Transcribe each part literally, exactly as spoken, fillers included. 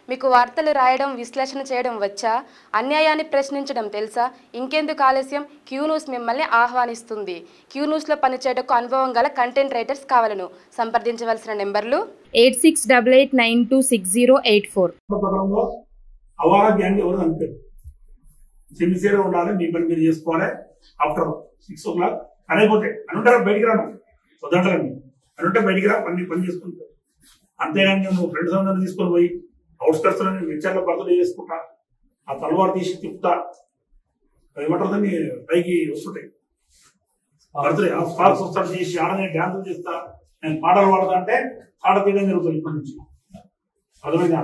మీకు వార్తలు రాయడం విశ్లేషణ చేయడం వచ్చా? అన్యాయాన్ని ప్రశ్నించడం తెలుసా? ఇంకెందుకు ఆలస్యం? క్యూ న్యూస్ మిమ్మల్ని ఆహ్వానిస్తుంది. క్యూ న్యూస్లో పనిచేయడానికి అనుభవం గల కంటెంట్ రైటర్స్ కావాలను సంప్రదించవలసిన నెంబర్లు eight six double eight nine two six zero eight four. అవారాధ్యాన్ని ఎవరు అనుకోరు. సిన్సియర్గా ఉండాలి, మీ పని మీరు చేసుకోవాలి. ఆఫ్టర్ సిక్స్ ఓ క్లాక్ అనేపోతే అనుంటారా బయటికి రాను వద్దంటారండి అనుంటే బయటికి రా పని పని చేసుకుంటారు. అంతేగాని నువ్వు ఫ్రెండ్స్ అందరినీ తీసుకొని పోయి అవుట్స్కట్స్ వెంచర్లో బర్త్డే చేసుకుంటా, ఆ తలవారు తీసి తిప్పుతా, ఏమంటారు పైకి వస్తుంటాయి బర్త్డే ఆ స్పార్క్స్ వస్తాడు చేసి ఆడనే డ్యాన్సులు చేస్తా, నేను పాటలు పాడతా అంటే పాట తీయడం జరుగుతుంది ఇప్పటి నుంచి. అర్థమైందా?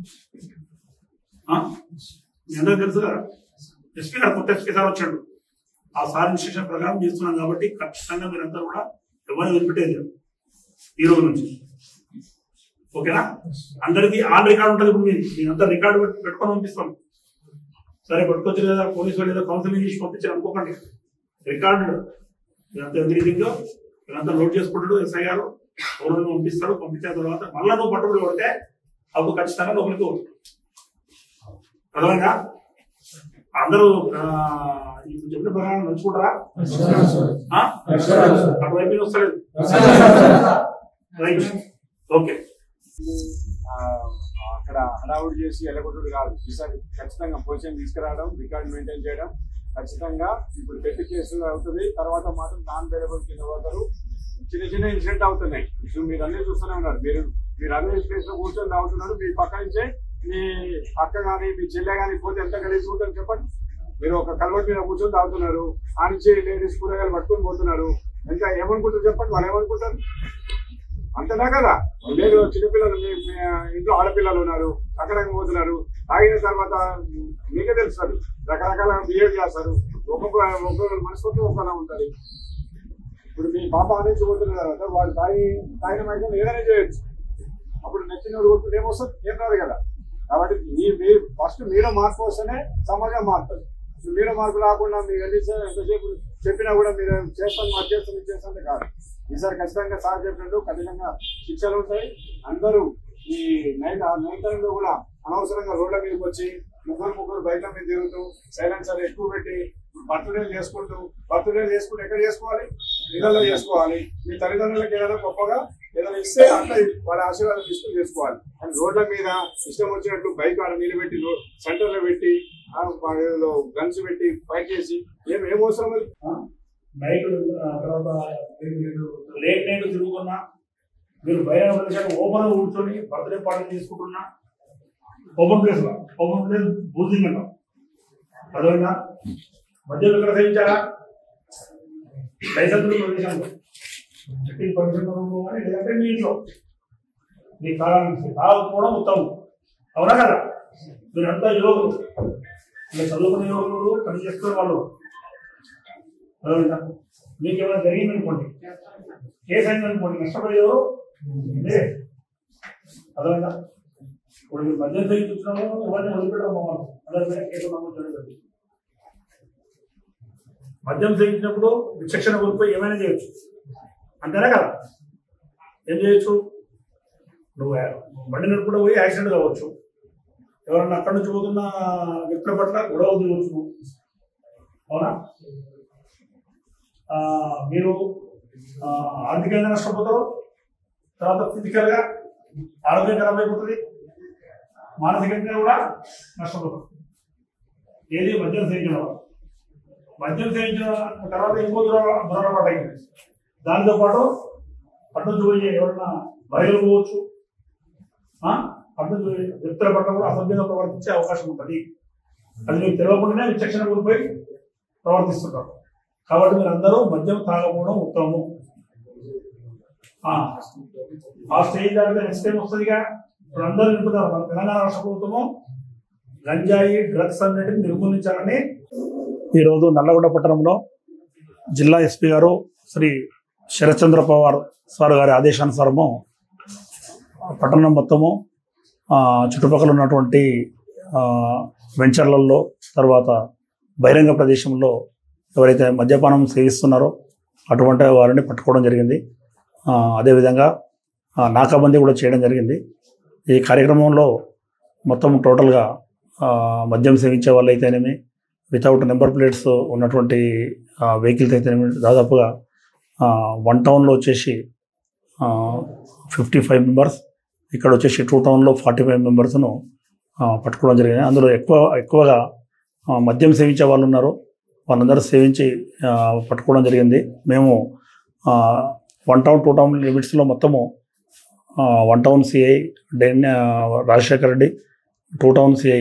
మీ అందరూ తెలుసు కదా, ఎస్పీ గారు కొత్త ఎస్పీ సార్ వచ్చాడు. ఆ సార్ ఇన్స్ట్రక్షన్ ప్రకారం చేస్తున్నాం కాబట్టి ఖచ్చితంగా మీరంతా కూడా ఎవరిని వదిలిపెట్టేది ఈ రోజు నుంచి. ఓకేనా? అందరికీ ఆన్ రికార్డు ఉంటుంది. ఇప్పుడు మీరు మీరంతా రికార్డు పెట్టుకొని పంపిస్తాం. సరే పట్టుకొచ్చి లేదా పోలీసు వాళ్ళు ఏదో కౌన్సిలింగ్ చేసి పంపించారు అనుకోకండి. రికార్డు మీరంతా ఎదురీదిందో మీరంతా నోట్ చేసుకుంటాడు ఎస్ఐ గారు, ఎవరు పంపిస్తాడు. పంపించిన తర్వాత మళ్ళా నువ్వు పట్టుబడి కొడితే అప్పుడు ఖచ్చితంగా లోపలికి పోతుంది. అర్థమైందా? అందరూ ఇప్పుడు చెప్పిన ప్రకారం నడుచుకుంటారా? అటువైపు వస్తలేదు. Right, okay. అక్కడ హడావుడి చేసి ఎలగొట్టుడు కాదు. ఈసారి ఖచ్చితంగా పొజిషన్ తీసుకురావడం, రికార్డు మెయింటైన్ చేయడం ఖచ్చితంగా. ఇప్పుడు పెద్ద కేసు అవుతుంది, తర్వాత మాత్రం నాన్ బెయిలబుల్ కింద పోతారు. చిన్న చిన్న ఇన్సిడెంట్ అవుతున్నాయి. ఇప్పుడు మీరు అన్ని చూస్తూనే ఉన్నారు. మీరు మీరు అన్ని ప్లేస్ లో కూర్చొని తాగుతున్నారు. మీ పక్క నుంచే మీ అక్క కానీ మీ చెల్లె కానీ పోతే ఎంత కలిసి ఉంటారు చెప్పండి. మీరు ఒక కలవటి మీద కూర్చొని తాగుతున్నారు, ఆ నుంచి లేడీస్ కూరగాయలు పట్టుకొని పోతున్నారు. ఇంకా ఏమనుకుంటారు చెప్పండి? వాళ్ళు ఏమనుకుంటారు? అంతేనా కదా? లేదు చిన్నపిల్లలు, మీ ఇంట్లో ఆడపిల్లలు ఉన్నారు, అక్కడ పోతున్నారు. తాగిన తర్వాత మీకే తెలుస్తారు, రకరకాల బిహేవ్ చేస్తారు. ఒక్కొక్క ఒక్కొక్క మనసుకుంటూ ఒక్కలా ఉంటుంది. ఇప్పుడు మీ పాప అనేది పోతున్న తర్వాత వాళ్ళు తాగి తాగిన మైకం ఏదైనా చేయొచ్చు. అప్పుడు నచ్చిన కొట్టుకుంటే ఏమొస్తుంది? ఏం రాదు కదా. కాబట్టి మీ ఫస్ట్ మీలో మార్పు వస్తేనే సమాజం మారుతుంది. మీలో మార్పు రాకుండా మీరు ఎంతసేపు చెప్పినా కూడా మీరు చేస్తాను మార్పు చేస్తాను చేస్తానే కాదు. ఈసారి ఖచ్చితంగా సార్ చెప్పినట్టు ఖచ్చితంగా శిక్షలు ఉంటాయి. అందరూ ఈ నైట్ నైట్లో కూడా అనవసరంగా రోడ్ల మీదకి వచ్చి ముగ్గురు ముగ్గురు బయట మీద తిరుగుతూ సైలెన్సర్ ఎక్కువ పెట్టి బర్త్డేలు చేసుకుంటూ బర్త్డేలు చేసుకుంటూ ఎక్కడ చేసుకోవాలి? ఇళ్లలో చేసుకోవాలి. మీ తల్లిదండ్రులకు ఏదైనా గొప్పగా ఏదైనా ఇస్తే అట్లా వాళ్ళ ఆశీర్వాదం తీసుకుని చేసుకోవాలి. కానీ రోడ్ల మీద ఇష్టం వచ్చినట్టు బైక్ ఆడ నీళ్ళు పెట్టి సెంటర్ లో పెట్టి గన్స్ పెట్టి ఫైట్ చేసి ఏం ఏం అవసరం అది? నైట్ తర్వాత లేట్ నైట్ తిరుగుతున్నా, మీరు బయట ప్రదేశాలు ఓపెన్ కూర్చొని బర్త్డే పార్టీ తీసుకుంటున్నా, ఓపెన్ ప్లేస్ లో ఓపెన్ ప్లేస్ బూజింగ్ అంటాం. అర్థమైందా? మధ్యలో ఇక్కడ సహించారా? లైసెన్స్ ప్రదేశంలో పర్మిషన్ కానీ లేదంటే మీ ఇంట్లో మీ కాలానికి తాగకపోవడం ఉత్తమం. అవునా కదా? మీరంతా యువకులు, మీరు చదువుకునే యువకులు, పని చేసుకునే వాళ్ళు. అర్థమైందా? మీకు ఏమైనా జరిగిందనుకోండి, కేసు అయిందనుకోండి, నష్టపోయేవారు లే. అర్థమైందా? ఇప్పుడు మీరు మధ్య చూస్తున్నాము, ఎవరిని వదిలిపెట్టడం అందరి కేసు నమోదు జరుగుతుంది. మద్యం సేవించినప్పుడు విచక్షణ కోల్పోయి ఏమైనా చేయొచ్చు. అంతేనా కదా? ఏం చేయొచ్చు? నువ్వు బండి నడుపుకుంటూ పోయి యాక్సిడెంట్ కావచ్చు, ఎవరన్నా అక్కడి నుంచి పోతున్న వ్యక్తుల పట్ల గొడవ దిగవచ్చు. అవునా? మీరు ఆర్థికంగా నష్టపోతారు, తర్వాత ఫిజికల్గా ఆరోగ్యం ఖరాబ్ అయిపోతుంది, మానసికంగా కూడా నష్టపోతారు. ఏది మద్యం సేవించిన వాళ్ళు. మద్యం సేవించిన తర్వాత ఇంకో దూరపాటు అయింది. దానితో పాటు అటు నుంచి పోయి ఎవరన్నా బయలు పోవచ్చు, అటు నుంచి వ్యక్తుల పట్ల కూడా అసభ్యంగా ప్రవర్తించే అవకాశం ఉంటుంది. అది మీకు తెలియకుండానే విచక్షణ కోల్పోయి ప్రవర్తిస్తుంటారు. కాబట్టి మీరు అందరూ మద్యం తాగకపోవడం ఉత్తమము. ఆ స్టేజ్ దాకా నెక్స్ట్ టైం వస్తుందిగా. ఇప్పుడు అందరూ నింపుతారు, మన తెలంగాణ రాష్ట్ర ప్రభుత్వము గంజాయి డ్రగ్స్ అన్నిటిని నిర్మూలించాలని ఈరోజు నల్లగొండ పట్టణంలో జిల్లా ఎస్పీ గారు శ్రీ శరత్చంద్ర పవార్ సార్ గారి ఆదేశానుసారము పట్టణం మొత్తము చుట్టుపక్కల ఉన్నటువంటి వెంచర్లలో, తర్వాత బహిరంగ ప్రదేశంలో ఎవరైతే మద్యపానం సేవిస్తున్నారో అటువంటి వారిని పట్టుకోవడం జరిగింది. అదేవిధంగా నాకాబందీ కూడా చేయడం జరిగింది. ఈ కార్యక్రమంలో మొత్తం టోటల్గా మద్యం సేవించే వాళ్ళు అయితేనేమి, వితౌట్ నెంబర్ ప్లేట్స్ ఉన్నటువంటి వెహికల్స్ అయితేనేమి దాదాపుగా వన్ టౌన్లో వచ్చేసి ఫిఫ్టీ ఫైవ్ మెంబర్స్, ఇక్కడ వచ్చేసి టూ టౌన్లో ఫార్టీ ఫైవ్ మెంబర్స్ను పట్టుకోవడం జరిగింది. అందులో ఎక్కువ ఎక్కువగా మద్యం సేవించే వాళ్ళు ఉన్నారు, వాళ్ళందరూ సేవించి పట్టుకోవడం జరిగింది. మేము వన్ టౌన్ టూ టౌన్ లిమిట్స్లో మొత్తము వన్ టౌన్ సిఐ డెన్ Rajasekhar Reddy, two town CI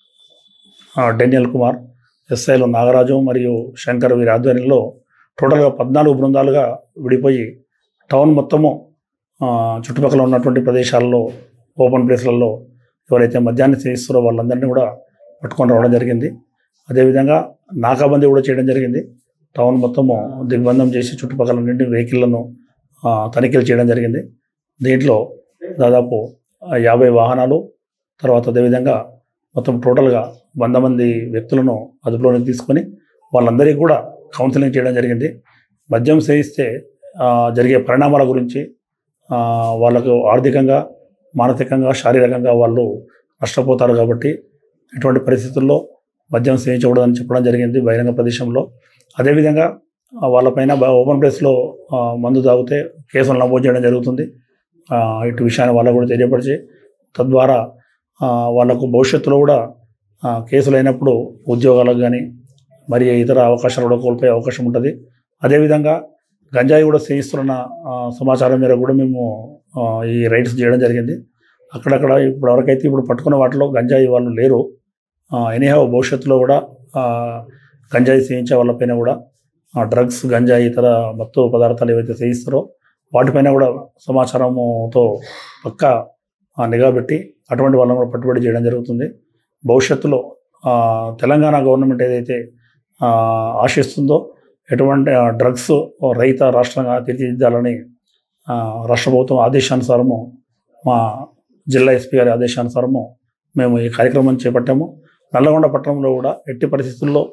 Daniel Kumar, ఎస్ఐలు నాగరాజు మరియు శంకర్ వీరి ఆధ్వర్యంలో టోటల్గా పద్నాలుగు బృందాలుగా విడిపోయి టౌన్ మొత్తము చుట్టుపక్కల ఉన్నటువంటి ప్రదేశాల్లో ఓపెన్ ప్లేస్లలో ఎవరైతే మద్యాన్ని సేవిస్తారో వాళ్ళందరినీ కూడా పట్టుకొని రావడం జరిగింది. అదేవిధంగా నాకాబందీ కూడా చేయడం జరిగింది. టౌన్ మొత్తము దిగ్బంధం చేసి చుట్టుపక్కల నుండి వెహికల్లను తనిఖీలు చేయడం జరిగింది. దీంట్లో దాదాపు యాభై వాహనాలు, తర్వాత అదేవిధంగా మొత్తం టోటల్గా వంద మంది వ్యక్తులను అదుపులోకి తీసుకొని వాళ్ళందరికీ కూడా కౌన్సిలింగ్ చేయడం జరిగింది. మద్యం సేవిస్తే జరిగే పరిణామాల గురించి, వాళ్ళకు ఆర్థికంగా, మానసికంగా, శారీరకంగా వాళ్ళు నష్టపోతారు కాబట్టి ఇటువంటి పరిస్థితుల్లో మద్యం సేవించకూడదని చెప్పడం జరిగింది బహిరంగ ప్రదేశంలో. అదేవిధంగా వాళ్ళపైన ఓపెన్ ప్లేస్లో మందు తాగితే కేసులు నమోదు చేయడం జరుగుతుంది. ఇటు విషయాన్ని వాళ్ళకు కూడా తెలియపరిచి తద్వారా వాళ్ళకు భవిష్యత్తులో కూడా కేసులు అయినప్పుడు ఉద్యోగాలకు కానీ మరి ఇతర అవకాశాలు కూడా కోల్పోయే అవకాశం ఉంటుంది. అదేవిధంగా గంజాయి కూడా సేవిస్తున్న సమాచారం మేరకు కూడా మేము ఈ రైడ్స్ చేయడం జరిగింది. అక్కడక్కడ ఇప్పుడు ఎవరికైతే ఇప్పుడు పట్టుకున్న వాటిలో గంజాయి వాళ్ళు లేరు. ఎనీహౌ భవిష్యత్తులో కూడా గంజాయి సేవించే వాళ్ళపైన కూడా డ్రగ్స్, గంజాయి, ఇతర మత్తు పదార్థాలు ఏవైతే సేవిస్తారో వాటిపైన కూడా సమాచారంతో పక్కా నిఘా పెట్టి అటువంటి వాళ్ళని కూడా పట్టుబడి చేయడం జరుగుతుంది. భవిష్యత్తులో తెలంగాణ గవర్నమెంట్ ఏదైతే ఆశిస్తుందో ఎటువంటి డ్రగ్స్ రహిత రాష్ట్రంగా తీర్చిదిద్దాలని రాష్ట్ర ప్రభుత్వం ఆదేశానుసారము, మా జిల్లా ఎస్పీ గారి ఆదేశానుసారము మేము ఈ కార్యక్రమం చేపట్టాము. నల్లగొండ పట్టణంలో కూడా ఎట్టి పరిస్థితుల్లో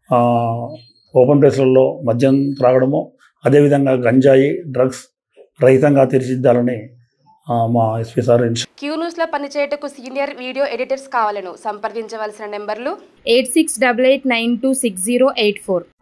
ఓపెన్ ప్లేస్లలో మద్యం త్రాగడము, అదేవిధంగా గంజాయి, డ్రగ్స్ రహితంగా తీర్చిదిద్దాలని మా ఎస్పీ సార్. క్యూ న్యూస్లో పనిచేయటకు సీనియర్ వీడియో ఎడిటర్స్ కావాలను సంప్రదించవలసిన నెంబర్లు eight six double eight nine two six zero eight four.